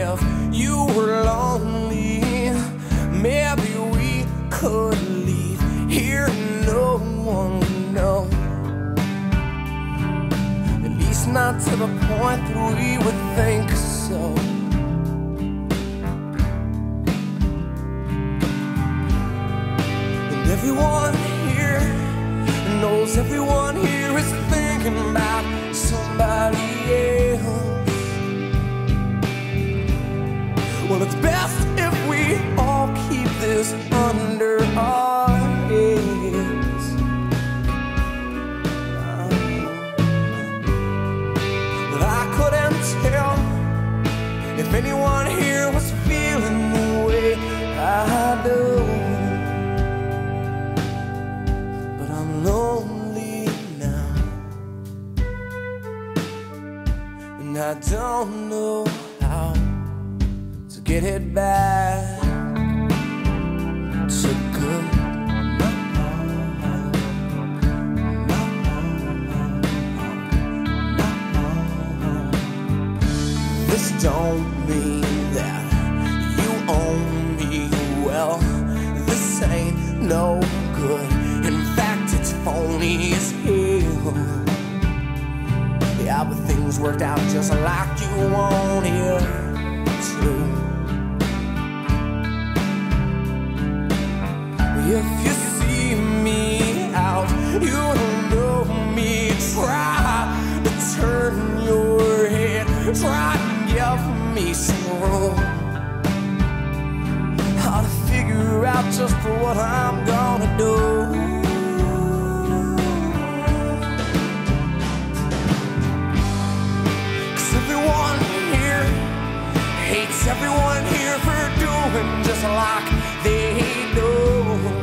if you were lonely, maybe we could leave here and no one would know. At least not to the point that we would think so. And everyone here knows everyone here is thinking about somebody else. Well, it's best if we all keep this under our heads. But I couldn't tell if anyone here was feeling the way I do. But I'm lonely now, and I don't know how to get it back to good. This don't mean that you own me well. This ain't no good. In fact, it's phony as hell. Yeah, but things worked out just like you wanted to. If you see me out, you don't know me. Try to turn your head, try to give me some room. How to figure out just what I'm gonna do. Everyone here hates everyone here for doing just like they do.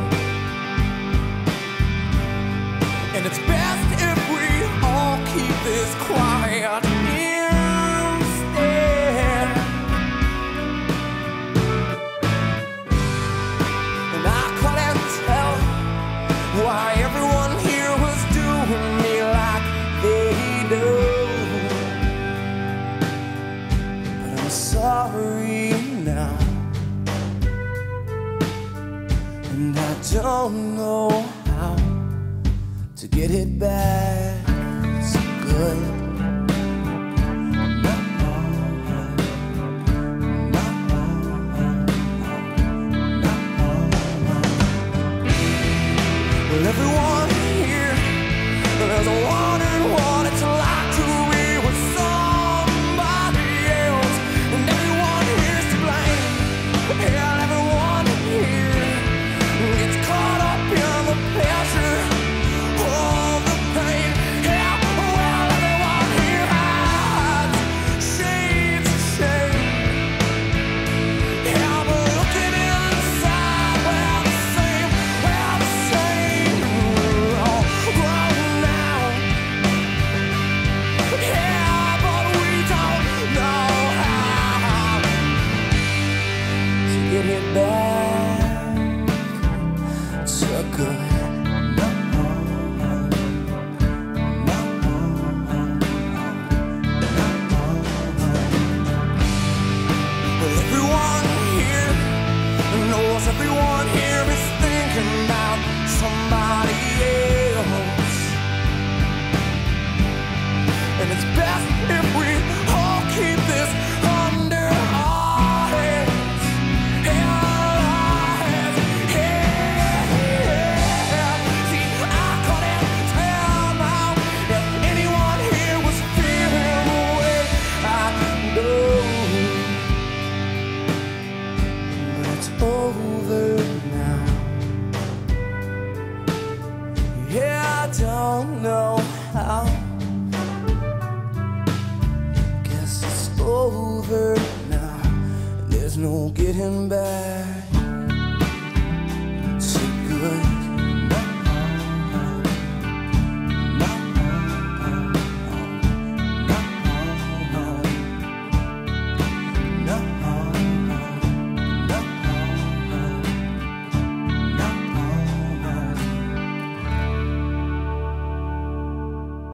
And it's best if we all keep this quiet instead. And I couldn't tell why everyone here was doing me like they do. Sorry now, and I don't know how to get it back so good. Well, everyone here, there's a one and one. It's like to be with somebody else. And everyone here's to blame. Hell, everyone here gets caught up in the pleasure of the pain. Yeah, well, everyone here hides shades of shame. Yeah, but looking inside, we're the same. We're the same. Oh, grown now. Yeah, but we don't know how to get it back so good. Well, everyone here knows everyone here is thinking about somebody else. And it's best if we all keep this under our heads. See, I couldn't tell now if anyone here was feeling the way I do. But it's over now. Yeah, I don't know how. Guess it's over now. There's no getting back.